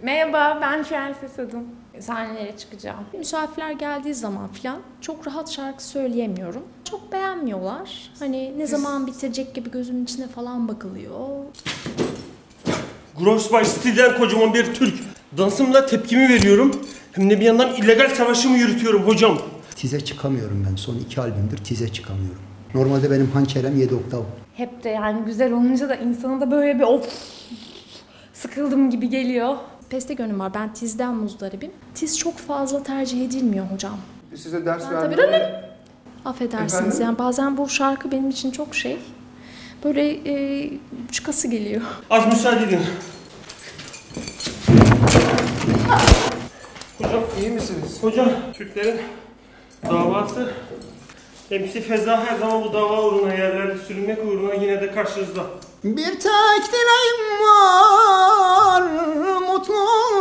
Merhaba, ben Prenses Adım. Sahnelere çıkacağım. Misafirler geldiği zaman falan çok rahat şarkı söyleyemiyorum. Çok beğenmiyorlar. Hani ne zaman bitirecek gibi gözümün içine falan bakılıyor. Grossby City'den kocaman bir Türk. Dansımla tepkimi veriyorum. Hem de bir yandan illegal savaşımı yürütüyorum hocam. Tize çıkamıyorum ben. Son 2 albümdür tize çıkamıyorum. Normalde benim hançerem 7 oktav. Hep de yani güzel olunca da insana da böyle bir sıkıldım gibi geliyor. Peste gönlüm var. Ben tizden muzdaribim. Tiz çok fazla tercih edilmiyor hocam. Size ders Tabii affedersiniz. Efendim? Yani bazen bu şarkı benim için çok böyle çıkası geliyor. Az müsaade edin. Hocam, İyi misiniz? hocam Türklerin davası MC Feza her zaman bu dava uğruna yerlerde sürünmek uğruna yine de karşınızda. Bir tek dileğim var, mutlu.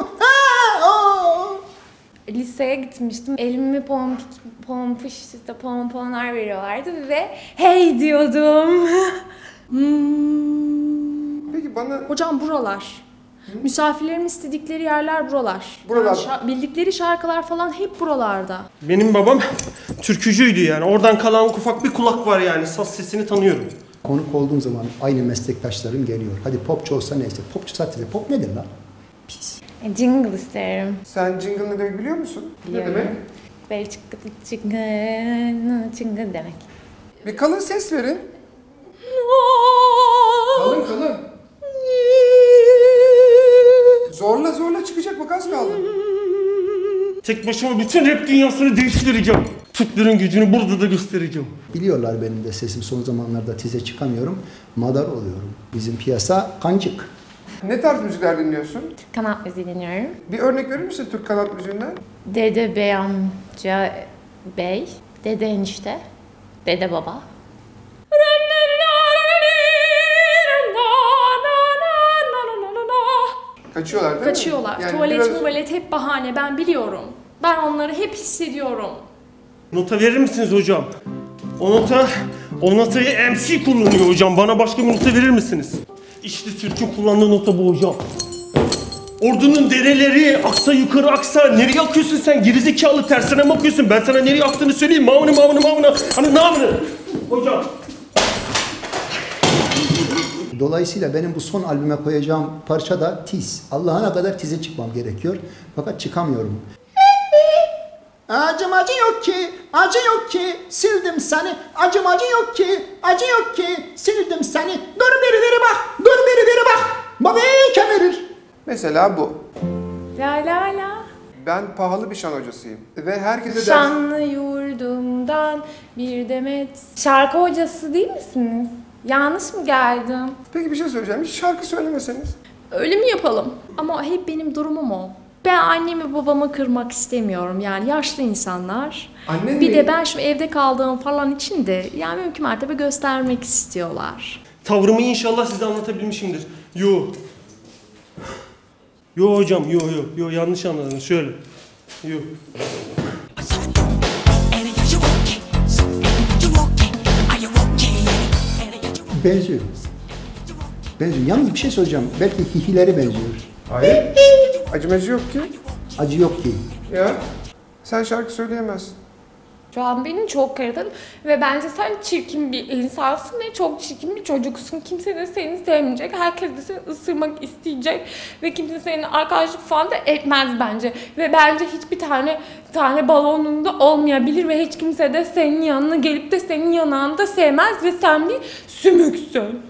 Liseye gitmiştim. Elimi pomponlar veriyorlardı ve hey diyordum. Peki bana... Hocam buralar. Misafirlerin istedikleri yerler buralar. Buralar. Yani bildikleri şarkılar falan hep buralarda. Benim babam türkücüydü yani. Oradan kalan ufak bir kulak var yani. Saz sesini tanıyorum. Konuk olduğum zaman aynı meslektaşlarım geliyor. Hadi popçu olsa neyse. Popçu zaten. Pop nedir lan? Pis. Jingle isterim. Sen jingle ne demek biliyor musun? Biliyorum. Ne demek? Böyle çıngı demek. Bir kalın ses verin. Kalın. Zorla çıkacak bak az kaldı. Tek başıma bütün rap dünyasını değiştireceğim. Türklerin gücünü burada da göstereceğim. Biliyorlar benim de sesim son zamanlarda tize çıkamıyorum. Madar oluyorum. Bizim piyasa kancık. Ne tarz müzikler dinliyorsun? Kanat müziği dinliyorum. Bir örnek verir misin Türk kanat müziğinden? Dede bey amca bey, dede enişte, dede baba. Kaçıyorlar değil mi? Kaçıyorlar. Yani Tuvalet biraz- muvalet hep bahane, ben biliyorum. Ben onları hep hissediyorum. Nota verir misiniz hocam? O notayı MC kullanıyor hocam. Bana başka bir nota verir misiniz? İşte Türk'ün kullandığı nota bu hocam. Ordunun dereleri aksa yukarı aksa. Nereye akıyorsun sen? Gerizekalı tersine mi akıyorsun? Ben sana nereye aktığını söyleyeyim. Mavını. Hani namını. Hocam. Dolayısıyla benim bu son albüme koyacağım parça da tiz. Allah'ına kadar tize çıkmam gerekiyor. Fakat çıkamıyorum. Acım acı yok ki, acı yok ki, sildim seni. Acım acı yok ki, acı yok ki, sildim seni. Dur biri bak, babayı kemerir. Mesela bu. La la la. Ben pahalı bir şan hocasıyım. Ve herkese ders... Şanlı yurdumdan bir demet. Şarkı hocası değil misiniz? Yanlış mı geldim? Peki bir şey söyleyeceğim. Hiç şarkı söylemeseniz. Öyle mi yapalım? Ama hep benim durumum o. Ben annemi babamı kırmak istemiyorum. Yani yaşlı insanlar. Annen Bir mi? de ben şimdi evde kaldığım falan için de yani mümkün mertebe göstermek istiyorlar. Tavrımı inşallah size anlatabilmişimdir. Yo hocam, yo yanlış anladınız. Şöyle. Yo. Benziyor. Yalnız bir şey söyleyeceğim. Belki hihileri benziyor. Hayır. Acımacı yok ki. Acı yok ki. Ya. Sen şarkı söyleyemezsin. Şu an beni çok kırdın ve bence sen çirkin bir insansın ve çok çirkin bir çocuksun. Kimse de seni sevmeyecek, herkes de seni ısırmak isteyecek ve kimse senin arkadaşlık falan da etmez bence. Ve bence hiçbir tane balonun da olmayabilir ve hiç kimse de senin yanına gelip de senin yanağını da sevmez ve sen bir sümüksün.